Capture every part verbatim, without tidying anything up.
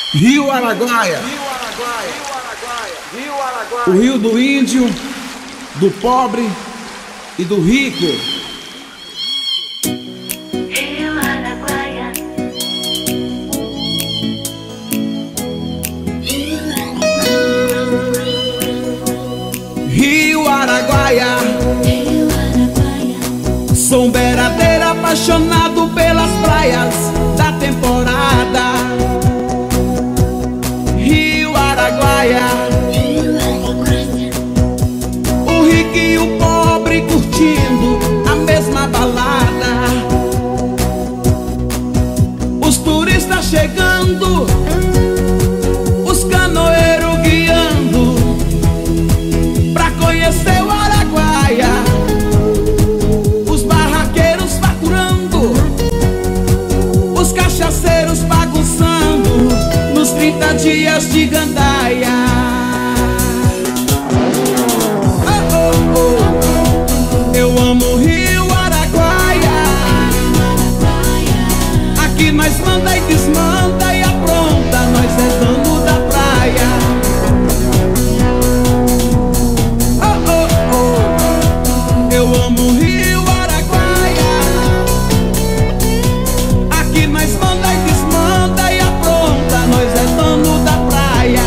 Rio Araguaia, o rio do índio, do pobre e do rico. Rio Araguaia, Rio Araguaia, Rio Araguaia, sou um beiradeiro apaixonado pelas praias da temporada. Rio Araguaia, Rio Araguaia, o rico e o pobre curtindo a mesma balada. Os turistas chegando, os canoeiros guiando pra conhecer o Araguaia. Os barraqueiros faturando, os cachaceiros bagunçando nos trinta dias de gandaia. Oh, oh, oh. Eu amo o Rio Araguaia. Aqui nós manda e desmanda e apronta, nós é dono da praia. Oh, oh, oh. Eu amo o Rio Araguaia. Aqui nós manda e desmanda e apronta, nós é dono da praia.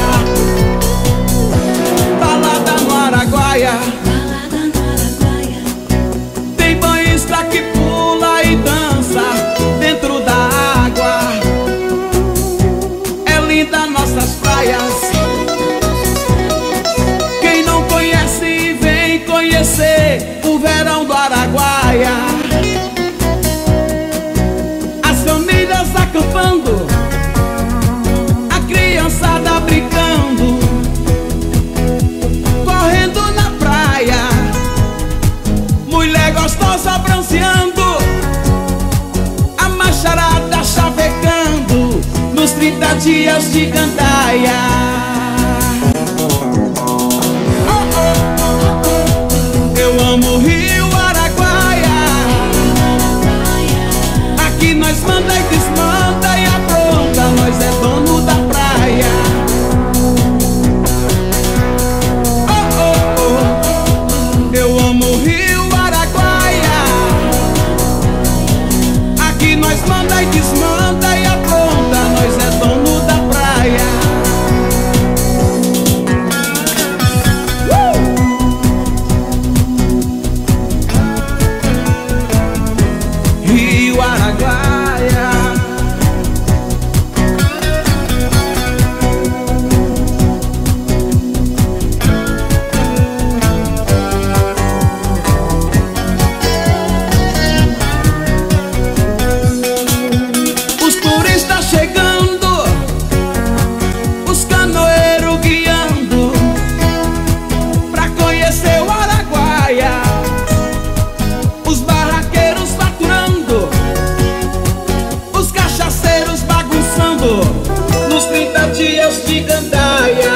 Balada no Araguaia, balada no Araguaia, tem banhista que pula e dança dentro da água. É linda nossas praias, quem não conhece vem conhecer o verão do Araguaia. As famílias acampando, a criançada brincando, correndo na praia, mulher gostosa bronzeando, a macharada chavecando nos trinta dias de gandaia. Oh, oh, oh. Eu amo o Rio Araguaia. Aqui nós manda e desmanda e apronta, nós é dono da praia. Oh, oh, oh. Eu amo o Rio Araguaia. Aqui nós manda e desmanda e apronta, nós é dono da praia. Uh! Rio Araguaia, os turistas chegando, os canoeiros guiando pra conhecer o Araguaia. Os barraqueiros faturando, os cachaceiros bagunçando nos trinta dias de gandaia.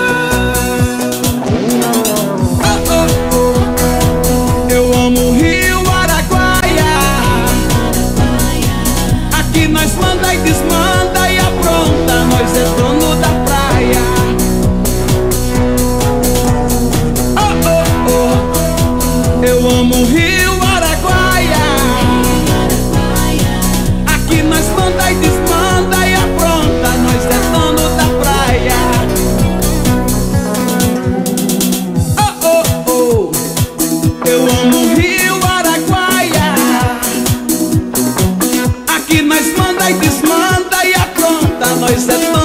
Oh, oh, oh. Eu amo o Rio Araguaia. Aqui nós manda e desmanda e apronta, nós é dono da praia. Oh, oh, oh. Eu amo o Rio Araguaia. Aqui nós manda e desmanda e apronta, nós é dono da praia. Oh, oh, oh. Eu amo o Rio Araguaia. Aqui nós manda e desmanda e apronta, nós é dono